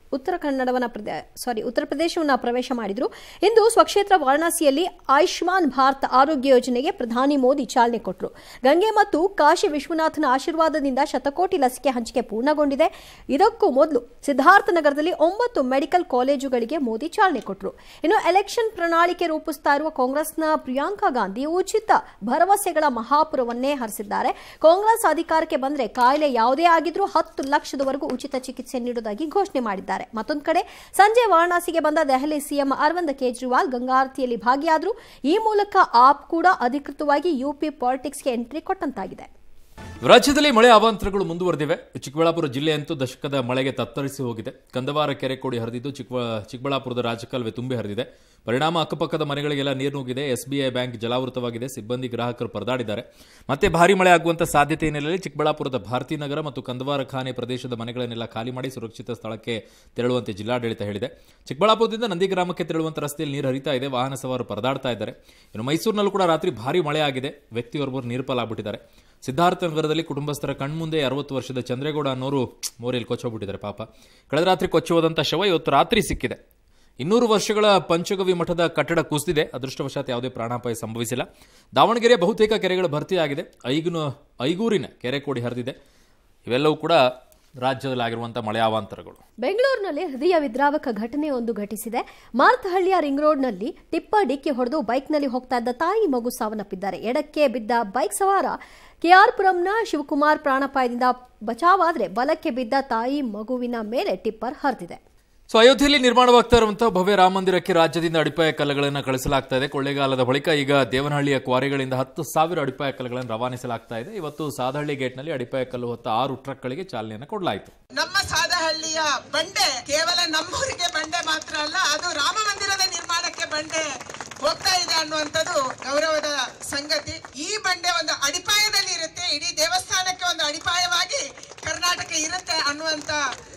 ಉತ್ತರ ಕನ್ನಡವನ್ನ ಸಾರಿ ಉತ್ತರ ಪ್ರದೇಶವನ್ನ ಪ್ರವೇಶ ಮಾಡಿದ್ರು. ಇಂದು ಸ್ವಕ್ಷೇತ್ರ ವಾರಣಾಸಿಯಲ್ಲಿ ಆಯುಷ್ಮಾನ್ ಭಾರತ್ ಆರೋಗ್ಯ ಯೋಜನೆಗೆ ಪ್ರಧಾನಿ ಮೋದಿ ಚಾಲನೆ ಕೊಟ್ಟರು. ಗಂಗೆ ಮತ್ತು ಕಾಶಿ ವಿಶ್ವನಾಥನ ಆಶೀರ್ವಾದದಿಂದ ಶತಕೋಟಿ ಲಸಿಕೆ ಹಂಚಿಕೆ ಪೂರ್ಣಗೊಂಡಿದೆ. ಇದಕ್ಕೂ ಮೊದಲು ಸಿದ್ಧಾರ್ಥ ನಗರದಲ್ಲಿ ಒಂಬತ್ತು ಮೆಡಿಕಲ್ ಕಾಲೇಜುಗಳಿಗೆ ಮೋದಿ ಚಾಲನೆ ಕೊಟ್ಟರು. ಇನ್ನು ಎಲೆಕ್ಷನ್ ಪ್ರಣಾಳಿಕೆ ರೂಪಿಸುತ್ತಾ ಇರುವ ಕಾಂಗ್ರೆಸ್ನ ಪ್ರಿಯಾಂಕಾ ಗಾಂಧಿ ಉಚಿತ ಭರವಸೆಗಳ ಮಹಾಪುರವನ್ನೇ ಹರಿಸಿದ್ದಾರೆ. ಕಾಂಗ್ರೆಸ್ ಅಧಿಕಾರಕ್ಕೆ ಬಂದರೆ ಕಾಯಿಲೆ ಯಾವುದೇ ಆಗಿದ್ರೂ ಹತ್ತು ಲಕ್ಷದವರೆಗೂ ಉಚಿತ ಚಿಕಿತ್ಸೆ ನೀಡುವುದಾಗಿ ಘೋಷಣೆ ಮಾಡಿದ್ದಾರೆ. ಮತ್ತೊಂದು ಕಡೆ ಸಂಜೆ ವಾರಣಾಸಿಗೆ ಬಂದ ದೆಹಲಿ ಸಿಎಂ ಅರವಿಂದ್ ಕೇಜ್ರಿವಾಲ್ ಗಂಗಾರತಿಯಲ್ಲಿ ಭಾಗಿಯಾದರು. ಈ ಮೂಲಕ ಆಪ್ ಕೂಡ ಅಧಿಕೃತವಾಗಿ ಯುಪಿ ಪಾಲಿಟಿಕ್ಸ್ಗೆ ಎಂಟ್ರಿ ಕೊಟ್ಟಂತಾಗಿದೆ. ರಾಜ್ಯದಲ್ಲಿ ಮಳೆ ಅವಾಂತರಗಳು ಮುಂದುವರೆದಿವೆ. ಚಿಕ್ಕಬಳ್ಳಾಪುರ ಜಿಲ್ಲೆಯಂತೂ ದಶಕದ ಮಳೆಗೆ ತತ್ತರಿಸಿ ಹೋಗಿದೆ. ಕಂದವಾರ ಕೆರೆ ಕೋಡಿ ಹರಿದಿದ್ದು ಚಿಕ್ಕಬಳ್ಳಾಪುರದ ರಾಜಕಾಲುವೆ ತುಂಬಿ ಹರಿದಿದೆ. ಪರಿಣಾಮ ಅಕ್ಕಪಕ್ಕದ ಮನೆಗಳಿಗೆಲ್ಲ ನೀರು ನುಗ್ಗಿದೆ. ಎಸ್ಬಿಐ ಬ್ಯಾಂಕ್ ಜಲಾವೃತವಾಗಿದೆ. ಸಿಬ್ಬಂದಿ ಗ್ರಾಹಕರು ಪರದಾಡಿದ್ದಾರೆ. ಮತ್ತೆ ಭಾರಿ ಮಳೆ ಆಗುವಂತ ಸಾಧ್ಯತೆ ಹಿನ್ನೆಲೆಯಲ್ಲಿ ಚಿಕ್ಕಬಳ್ಳಾಪುರದ ಭಾರತೀನಗರ ಮತ್ತು ಕಂದವಾರ ಖಾನೆ ಪ್ರದೇಶದ ಮನೆಗಳನ್ನೆಲ್ಲ ಖಾಲಿ ಮಾಡಿ ಸುರಕ್ಷಿತ ಸ್ಥಳಕ್ಕೆ ತೆರಳುವಂತೆ ಜಿಲ್ಲಾಡಳಿತ ಹೇಳಿದೆ. ಚಿಕ್ಕಬಳ್ಳಾಪುರದಿಂದ ನಂದಿಗ್ರಾಮಕ್ಕೆ ತೆರಳುವಂತ ರಸ್ತೆಯಲ್ಲಿ ನೀರು ಹರಿತಾ ಇದೆ. ವಾಹನ ಸವಾರರು ಪರದಾಡ್ತಾ ಇದ್ದಾರೆ. ಇನ್ನು ಮೈಸೂರಿನಲ್ಲೂ ಕೂಡ ರಾತ್ರಿ ಭಾರಿ ಮಳೆ ಆಗಿದೆ. ವ್ಯಕ್ತಿಯೊಬ್ಬರು ನೀರ್ಪಾಲಾಗ್ಬಿಟ್ಟಿದ್ದಾರೆ. ಸಿದ್ಧಾರ್ಥ ನಗರದಲ್ಲಿ ಕುಟುಂಬಸ್ಥರ ಕಣ್ಮುಂದೆ ಅರವತ್ತು ವರ್ಷದ ಚಂದ್ರೇಗೌಡ ಅನ್ನೋರು ಮೋರಿಯಲ್ಲಿ ಕೊಚ್ಚೋಗ್ಬಿಟ್ಟಿದ್ದಾರೆ. ಪಾಪ ಕಳೆದ ರಾತ್ರಿ ಕೊಚ್ಚೋದಂತ ಶವ ಇವತ್ತು ರಾತ್ರಿ ಸಿಕ್ಕಿದೆ. ಇನ್ನೂರು ವರ್ಷಗಳ ಪಂಚಗವಿ ಮಠದ ಕಟ್ಟಡ ಕುಸಿದಿದೆ. ಅದೃಷ್ಟವಶಾತ್ ಯಾವುದೇ ಪ್ರಾಣಾಪಾಯ ಸಂಭವಿಸಿಲ್ಲ. ದಾವಣಗೆರೆ ಬಹುತೇಕ ಕೆರೆಗಳು ಭರ್ತಿಯಾಗಿದೆ. ಐಗುನ ಐಗೂರಿನ ಕೆರೆ ಕೋಡಿ ಹರಿದಿದೆ. ಇವೆಲ್ಲವೂ ಕೂಡ ರಾಜ್ಯದಲ್ಲಿ ಆಗಿರುವಂತಹ ಮಳೆ ಅವಾಂತರಗಳು. ಬೆಂಗಳೂರಿನಲ್ಲಿ ಹೃದಯ ವಿದ್ರಾವಕ ಘಟನೆ ಒಂದು ಘಟಿಸಿದೆ. ಮಾರ್ತಹಳ್ಳಿಯ ರಿಂಗ್ ರೋಡ್ನಲ್ಲಿ ಟಿಪ್ಪರ್ ಡಿಕ್ಕಿ ಹೊಡೆದು ಬೈಕ್ನಲ್ಲಿ ಹೋಗ್ತಾ ಇದ್ದ ತಾಯಿ ಮಗು ಸಾವನ್ನಪ್ಪಿದ್ದಾರೆ. ಎಡಕ್ಕೆ ಬಿದ್ದ ಬೈಕ್ ಸವಾರ ಕೆಆರ್ಪುರಂನ ಶಿವಕುಮಾರ್ ಪ್ರಾಣಾಪಾಯದಿಂದ ಬಚಾವಾದರೆ ಬಲಕ್ಕೆ ಬಿದ್ದ ತಾಯಿ ಮಗುವಿನ ಮೇಲೆ ಟಿಪ್ಪರ್ ಹರಿದಿದೆ. ಸೊ ಅಯೋಧ್ಯೆಯಲ್ಲಿ ನಿರ್ಮಾಣವಾಗ್ತಾ ಇರುವಂತಹ ಭವ್ಯ ರಾಮ ಮಂದಿರಕ್ಕೆ ರಾಜ್ಯದಿಂದ ಅಡಿಪಾಯ ಕಲ್ಲುಗಳನ್ನು ಕಳಿಸಲಾಗ್ತಾ ಇದೆ. ಕೊಳ್ಳೇಗಾಲದ ಬಳಿಕ ಈಗ ದೇವನಹಳ್ಳಿಯ ಕ್ವಾರಿಗಳಿಂದ ಹತ್ತು ಸಾವಿರ ಅಡಿಪಾಯ ಕಲ್ಲುಗಳನ್ನು ರವಾನಿಸಲಾಗ್ತಾ ಇದೆ. ಇವತ್ತು ಸಾದಹಳ್ಳಿ ಗೇಟ್ನಲ್ಲಿ ಅಡಿಪಾಯ ಕಲ್ಲು ಹೊತ್ತ ಆರು ಟ್ರಕ್ಗಳಿಗೆ ಚಾಲನೆಯನ್ನು ಕೊಡಲಾಯಿತು. ನಮ್ಮ ಸಾದಹಳ್ಳಿಯ ಬಂಡೆ ಕೇವಲ ನಮ್ಮೂರಿಗೆ ಬಂಡೆ ಮಾತ್ರ ಅಲ್ಲ, ಅದು ರಾಮ ಮಂದಿರದ ನಿರ್ಮಾಣಕ್ಕೆ ಬಂಡೆ ಹೋಗ್ತಾ ಇದೆ ಅನ್ನುವಂಥದ್ದು ಗೌರವದ ಸಂಗತಿ. ಈ ಬಂಡೆ ಒಂದು ಅಡಿಪಾಯದಲ್ಲಿ ಇರುತ್ತೆ. ಇಡೀ ದೇವಸ್ಥಾನಕ್ಕೆ ಒಂದು ಅಡಿಪಾಯವಾಗಿ ಕರ್ನಾಟಕ ಇರುತ್ತೆ ಅನ್ನುವಂತ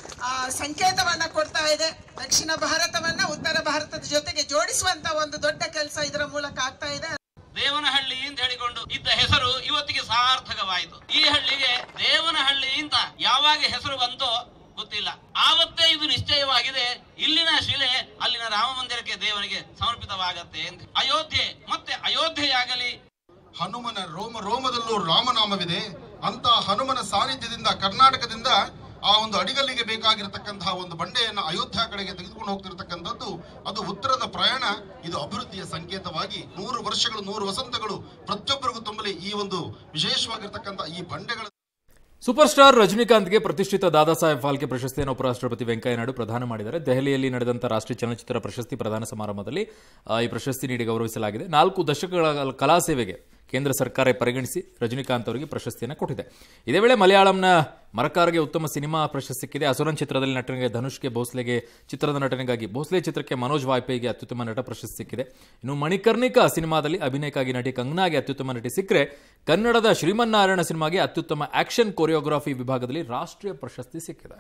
ಸಂಕೇತವನ್ನ ಕೊಡ್ತಾ ಇದೆ. ದಕ್ಷಿಣ ಭಾರತವನ್ನ ಉತ್ತರ ಭಾರತದ ಜೊತೆಗೆ ಜೋಡಿಸುವಂತ ಒಂದು ದೊಡ್ಡ ಕೆಲಸ ಇದರ ಮೂಲಕ ಆಗ್ತಾ ಇದೆ. ದೇವನಹಳ್ಳಿ ಅಂತ ಹೇಳಿಕೊಂಡು ಇದ್ದ ಹೆಸರು ಇವತ್ತಿಗೆ ಸಾರ್ಥಕವಾಯಿತು. ಈ ಹಳ್ಳಿಗೆ ದೇವನಹಳ್ಳಿ ಅಂತ ಯಾವಾಗ ಹೆಸರು ಬಂತೋ ಗೊತ್ತಿಲ್ಲ. ಆವತ್ತೇ ಇದು ನಿಶ್ಚಯವಾಗಿದೆ. ಇಲ್ಲಿನ ಶಿಲೆ ಅಲ್ಲಿನ ರಾಮ ಮಂದಿರಕ್ಕೆ ದೇವನಿಗೆ ಸಮರ್ಪಿತವಾಗತ್ತೆ ಅಂತ. ಅಯೋಧ್ಯೆ ಮತ್ತೆ ಅಯೋಧ್ಯೆಯಾಗಲಿ. ಹನುಮನ ರೋಮ ರೋಮದಲ್ಲೂ ರಾಮನಾಮವಿದೆ ಅಂತ ಹನುಮನ ಸಾನ್ನಿಧ್ಯದಿಂದ ಕರ್ನಾಟಕದಿಂದ ಆ ಒಂದು ಅಡಿಗಲ್ಲಿಗೆ ಬೇಕಾಗಿರತಕ್ಕಂತಹ ಒಂದು ಬಂಡೆಯನ್ನು ಅಯೋಧ್ಯ ಕಡೆಗೆ ತೆಗೆದುಕೊಂಡು ಹೋಗ್ತಿರತಕ್ಕಂಥದ್ದು ಅದು ಉತ್ತರದ ಪ್ರಯಾಣ. ಇದು ಅಭಿವೃದ್ಧಿಯ ಸಂಕೇತವಾಗಿ ನೂರು ವರ್ಷಗಳು ನೂರು ವಸಂತಗಳು ಪ್ರತಿಯೊಬ್ಬರಿಗೂ ತುಂಬಲಿ ಈ ಒಂದು ವಿಶೇಷವಾಗಿರ್ತಕ್ಕಂಥ ಈ ಬಂಡೆಗಳ. ಸೂಪರ್ ಸ್ಟಾರ್ ರಜನಿಕಾಂತ್ಗೆ ಪ್ರತಿಷ್ಠಿತ ದಾದಾ ಸಾಹೇಬ್ ಫಾಲ್ಕೆ ಪ್ರಶಸ್ತಿಯನ್ನು ಉಪರಾಷ್ಟ್ರಪತಿ ವೆಂಕಯ್ಯ ನಾಯ್ಡು ಪ್ರದಾನ ಮಾಡಿದ್ದಾರೆ. ದೆಹಲಿಯಲ್ಲಿ ನಡೆದಂತಹ ರಾಷ್ಟ್ರೀಯ ಚಲನಚಿತ್ರ ಪ್ರಶಸ್ತಿ ಪ್ರದಾನ ಸಮಾರಂಭದಲ್ಲಿ ಈ ಪ್ರಶಸ್ತಿ ನೀಡಿ ಗೌರವಿಸಲಾಗಿದೆ. ನಾಲ್ಕು ದಶಕಗಳ ಕಲಾ ಸೇವೆಗೆ ಕೇಂದ್ರ ಸರ್ಕಾರ ಪರಿಗಣಿಸಿ ರಜನಿಕಾಂತ್ ಅವರಿಗೆ ಪ್ರಶಸ್ತಿಯನ್ನು ಕೊಟ್ಟಿದೆ. ಇದೇ ವೇಳೆ ಮಲಯಾಳಂನ ಮರಕಾರ್ಗೆ ಉತ್ತಮ ಸಿನಿಮಾ ಪ್ರಶಸ್ತಿ ಸಿಕ್ಕಿದೆ. ಅಸುರನ್ ಚಿತ್ರದಲ್ಲಿ ನಟನೆಗೆ ಧನುಷ್ಗೆ, ಭೋಸ್ಲೆಗೆ ಚಿತ್ರದ ನಟನೆಗಾಗಿ, ಭೋಸ್ಲೆ ಚಿತ್ರಕ್ಕೆ ಮನೋಜ್ ವಾಜಪೇಯಿಗೆ ಅತ್ಯುತ್ತಮ ನಟ ಪ್ರಶಸ್ತಿ ಸಿಕ್ಕಿದೆ. ಇನ್ನು ಮಣಿಕರ್ಣಿಕಾ ಸಿನಿಮಾದಲ್ಲಿ ಅಭಿನಯಕ್ಕಾಗಿ ನಟಿ ಕಂಗನಾಗೆ ಅತ್ಯುತ್ತಮ ನಟಿ ಸಿಕ್ಕರೆ, ಕನ್ನಡದ ಶ್ರೀಮನ್ನಾರಾಯಣ ಸಿನಿಮಾಗೆ ಅತ್ಯುತ್ತಮ ಆಕ್ಷನ್ ಕೊರಿಯೋಗ್ರಫಿ ವಿಭಾಗದಲ್ಲಿ ರಾಷ್ಟ್ರೀಯ ಪ್ರಶಸ್ತಿ ಸಿಕ್ಕಿದೆ.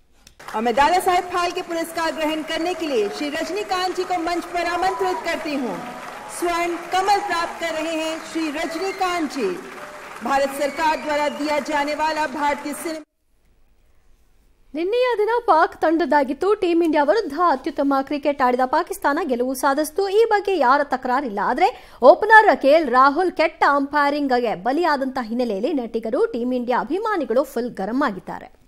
और मैं दादा साहेब फाल्के पुरस्कार ग्रहण करने के लिए श्री रजनीकांत जी को मंच पर आमंत्रित करती हूँ. स्वर्ण कमल प्राप्त कर रहे हैं श्री रजनीकांत जी. भारत सरकार द्वारा दिया जाने वाला भारतीय सिनेमा. ನಿನ್ನೆಯ ದಿನ ಪಾಕ್ ತಂಡದಾಗಿತ್ತು. ಟೀಂ ಇಂಡಿಯಾ ವಿರುದ್ಧ ಅತ್ಯುತ್ತಮ ಕ್ರಿಕೆಟ್ ಆಡಿದ ಪಾಕಿಸ್ತಾನ ಗೆಲುವು ಸಾಧಿಸಿತು. ಈ ಬಗ್ಗೆ ಯಾರ ತಕರಾರಿಲ್ಲ. ಆದರೆ ಓಪನರ್ ಕೆಎಲ್ ರಾಹುಲ್ ಕೆಟ್ಟ ಅಂಪೈರಿಂಗ್ಗೆ ಬಲಿಯಾದಂತಹ ಹಿನ್ನೆಲೆಯಲ್ಲಿ ನಟಿಗರು, ಟೀಂ ಇಂಡಿಯಾ ಅಭಿಮಾನಿಗಳು ಫುಲ್ ಗರಂ ಆಗಿದ್ದಾರೆ.